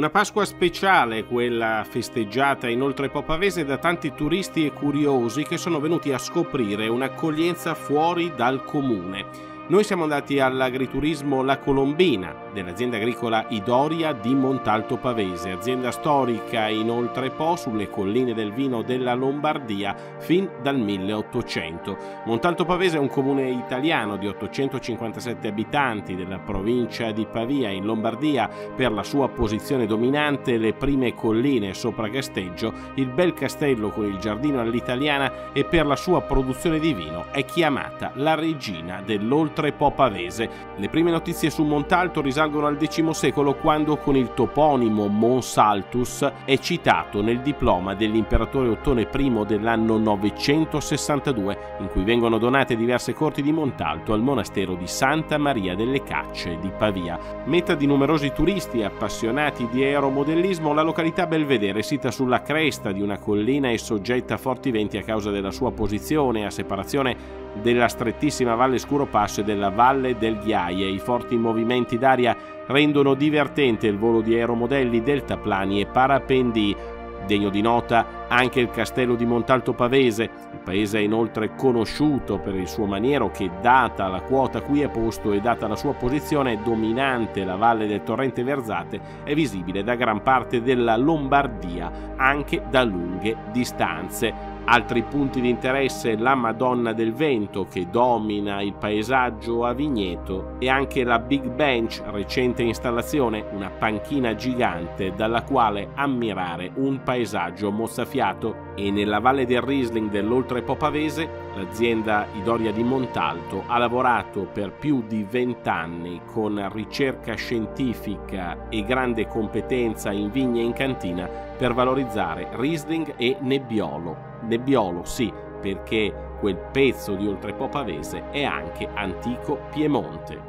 Una Pasqua speciale, quella festeggiata in Oltrepo Pavese da tanti turisti e curiosi che sono venuti a scoprire un'accoglienza fuori dal comune. Noi siamo andati all'agriturismo La Colombina dell'azienda agricola Idoria di Montalto Pavese, azienda storica in Oltrepo sulle colline del vino della Lombardia fin dal 1800. Montalto Pavese è un comune italiano di 857 abitanti della provincia di Pavia in Lombardia. Per la sua posizione dominante, le prime colline sopra Casteggio, il bel castello con il giardino all'italiana, e per la sua produzione di vino è chiamata la regina dell'Oltrepo Pavese. Le prime notizie su Montalto risalgono al X secolo, quando con il toponimo Monsaltus è citato nel diploma dell'imperatore Ottone I dell'anno 962, in cui vengono donate diverse corti di Montalto al monastero di Santa Maria delle Cacce di Pavia. Meta di numerosi turisti appassionati di aeromodellismo, la località belvedere, sita sulla cresta di una collina e soggetta a forti venti a causa della sua posizione a separazione della strettissima Valle Scuropasso e della Valle del Ghiaie. I forti movimenti d'aria rendono divertente il volo di aeromodelli, deltaplani e parapendi. Degno di nota anche il castello di Montalto Pavese. Il paese è inoltre conosciuto per il suo maniero che, data la quota a cui è posto e data la sua posizione dominante, la valle del torrente Verzate, è visibile da gran parte della Lombardia, anche da lunghe distanze. Altri punti di interesse: la Madonna del Vento, che domina il paesaggio a vigneto, e anche la Big Bench, recente installazione, una panchina gigante dalla quale ammirare un paesaggio mozzafiato. E nella Valle del Riesling dell'Oltrepo Pavese, l'azienda Idoria di Montalto ha lavorato per più di 20 anni con ricerca scientifica e grande competenza in vigna e in cantina per valorizzare Riesling e Nebbiolo. Nebbiolo sì, perché quel pezzo di Oltrepo Pavese è anche antico Piemonte.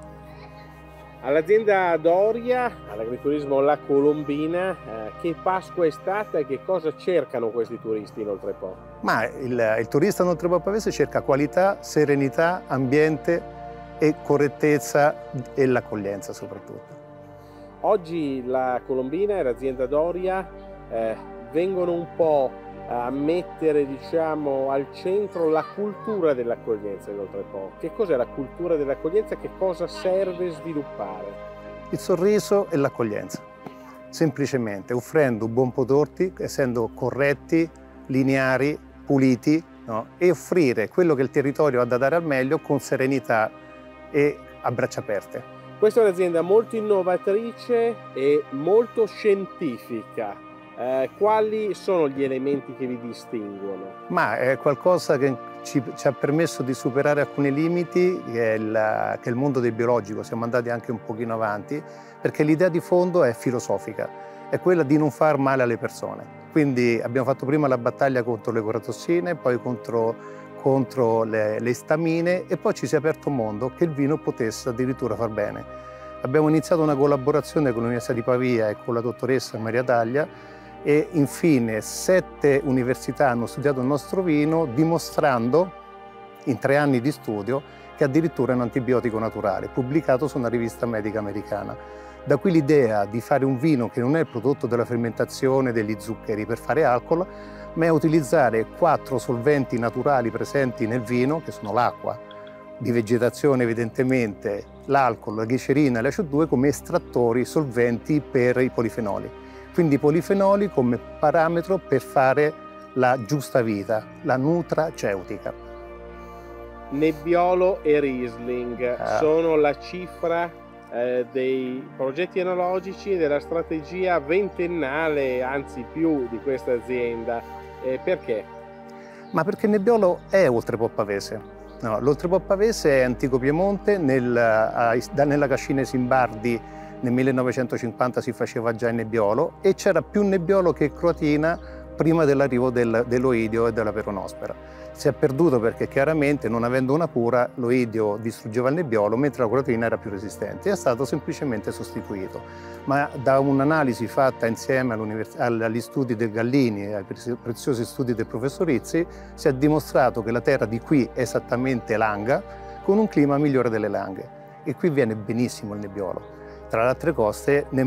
All'azienda Doria, all'agriturismo La Colombina, che Pasqua è stata e che cosa cercano questi turisti in Oltrepo? Ma il turista in Oltrepo Pavese cerca qualità, serenità, ambiente e correttezza, e l'accoglienza soprattutto. Oggi La Colombina e l'azienda Doria vengono un po' a mettere, diciamo, al centro la cultura dell'accoglienza in Oltrepo. Che cos'è la cultura dell'accoglienza? Che cosa serve sviluppare? Il sorriso e l'accoglienza, semplicemente offrendo un buon prodotto, essendo corretti, lineari, puliti, no? E offrire quello che il territorio ha da dare al meglio con serenità e a braccia aperte. Questa è un'azienda molto innovatrice e molto scientifica. Quali sono gli elementi che vi distinguono? Ma è qualcosa che ci ha permesso di superare alcuni limiti, che è il mondo del biologico. Siamo andati anche un pochino avanti, perché l'idea di fondo è filosofica, è quella di non far male alle persone. Quindi abbiamo fatto prima la battaglia contro le coratossine, poi contro le stamine, e poi ci si è aperto un mondo che il vino potesse addirittura far bene. Abbiamo iniziato una collaborazione con l'Università di Pavia e con la dottoressa Maria Taglia, e infine 7 università hanno studiato il nostro vino, dimostrando in 3 anni di studio che addirittura è un antibiotico naturale, pubblicato su una rivista medica americana. Da qui l'idea di fare un vino che non è il prodotto della fermentazione degli zuccheri per fare alcol, ma è utilizzare 4 solventi naturali presenti nel vino, che sono l'acqua, di vegetazione evidentemente, l'alcol, la glicerina e la CO2, come estrattori, solventi per i polifenoli. Quindi i polifenoli come parametro per fare la giusta vita, la nutraceutica. Nebbiolo e Riesling sono la cifra dei progetti enologici e della strategia ventennale, anzi più, di questa azienda. Perché? Ma perché Nebbiolo è Oltrepo Pavese. No, l'Oltrepo Pavese è antico Piemonte, nella cascina Simbardi nel 1950 si faceva già il Nebbiolo, e c'era più Nebbiolo che Croatina prima dell'arrivo dell'Oidio e della Peronospera. Si è perduto perché chiaramente, non avendo una cura, l'Oidio distruggeva il Nebbiolo mentre la Croatina era più resistente, e è stato semplicemente sostituito. Ma da un'analisi fatta insieme agli studi del Gallini e ai preziosi studi del professor Rizzi, si è dimostrato che la terra di qui è esattamente Langa, con un clima migliore delle Langhe, e qui viene benissimo il Nebbiolo. tra le altre cose, nel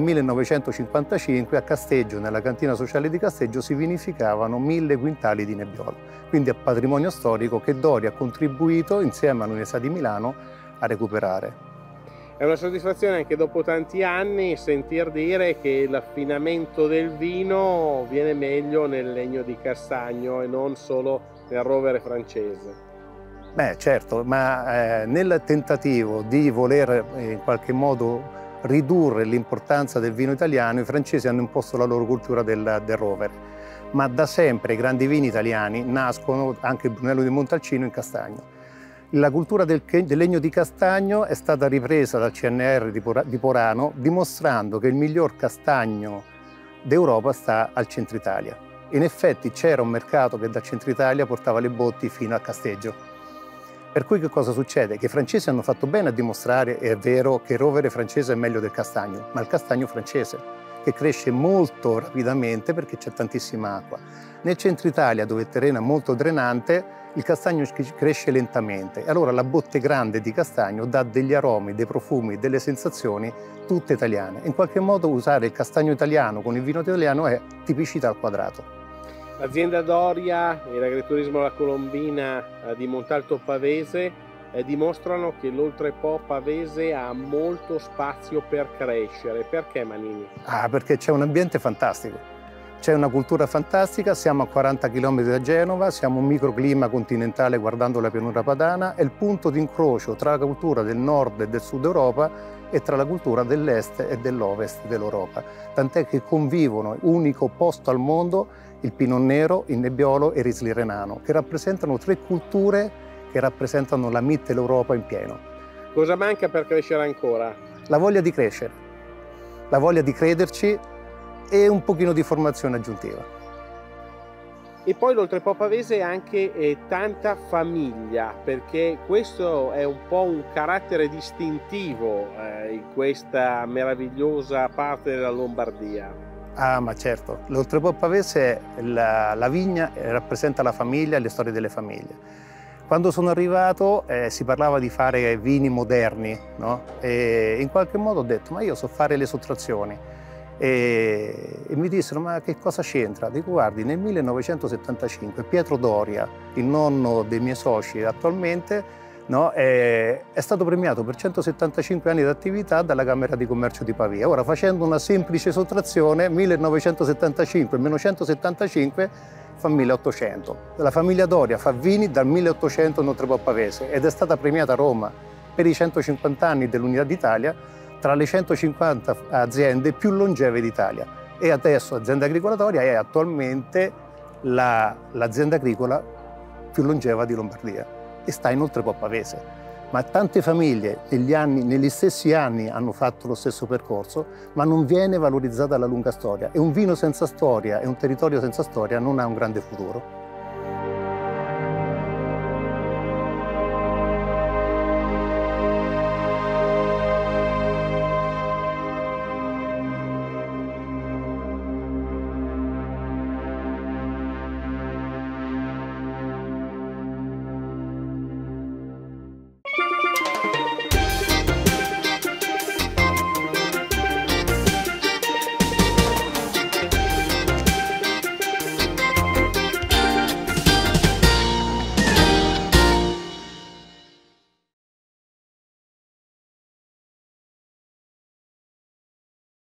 1955 a Casteggio, nella cantina sociale di Casteggio, si vinificavano 1000 quintali di Nebbiolo. Quindi è patrimonio storico che Doria ha contribuito, insieme all'Università di Milano, a recuperare. È una soddisfazione anche dopo tanti anni sentir dire che l'affinamento del vino viene meglio nel legno di castagno e non solo nel rovere francese. Beh, certo, ma nel tentativo di voler in qualche modo ridurre l'importanza del vino italiano, i francesi hanno imposto la loro cultura del rovere. Ma da sempre i grandi vini italiani nascono, anche il Brunello di Montalcino, in castagno. La cultura del legno di castagno è stata ripresa dal CNR di Porano, dimostrando che il miglior castagno d'Europa sta al centro Italia. In effetti c'era un mercato che dal centro Italia portava le botti fino a Casteggio. Per cui che cosa succede? Che i francesi hanno fatto bene a dimostrare, è vero, che il rovere francese è meglio del castagno, ma il castagno francese, che cresce molto rapidamente perché c'è tantissima acqua. Nel centro Italia, dove il terreno è molto drenante, il castagno cresce lentamente. Allora la botte grande di castagno dà degli aromi, dei profumi, delle sensazioni tutte italiane. In qualche modo usare il castagno italiano con il vino italiano è tipicità al quadrato. L'azienda Doria e l'agriturismo La Colombina di Montalto Pavese dimostrano che l'Oltrepo Pavese ha molto spazio per crescere. Perché, Manini? Perché c'è un ambiente fantastico. C'è una cultura fantastica, siamo a 40 km da Genova, siamo un microclima continentale guardando la pianura padana, è il punto di incrocio tra la cultura del nord e del sud Europa e tra la cultura dell'est e dell'ovest dell'Europa. Tant'è che convivono, unico posto al mondo, il Pinot Nero, il Nebbiolo e il Riesling Renano, che rappresentano tre culture che rappresentano la Mitteleuropa in pieno. Cosa manca per crescere ancora? La voglia di crescere, la voglia di crederci e un pochino di formazione aggiuntiva. E poi l'Oltrepo Pavese è anche tanta famiglia, perché questo è un po' un carattere distintivo in questa meravigliosa parte della Lombardia. Ma certo, l'Oltrepo Pavese, la vigna rappresenta la famiglia e le storie delle famiglie. Quando sono arrivato si parlava di fare vini moderni, no? E in qualche modo ho detto, ma io so fare le sottrazioni. E mi dissero, ma che cosa c'entra? Dico, guardi, nel 1975 Pietro Doria, il nonno dei miei soci attualmente, no, è stato premiato per 175 anni di attività dalla Camera di Commercio di Pavia. Ora, facendo una semplice sottrazione, 1975 meno 175 fa 1800. La famiglia Doria fa vini dal 1800 in Oltrepo Pavese ed è stata premiata a Roma per i 150 anni dell'Unità d'Italia tra le 150 aziende più longeve d'Italia. E adesso Azienda Agricola Doria è attualmente l'azienda agricola più longeva di Lombardia e sta in Oltrepo Pavese. Ma tante famiglie negli stessi anni hanno fatto lo stesso percorso, ma non viene valorizzata la lunga storia. E un vino senza storia e un territorio senza storia non ha un grande futuro.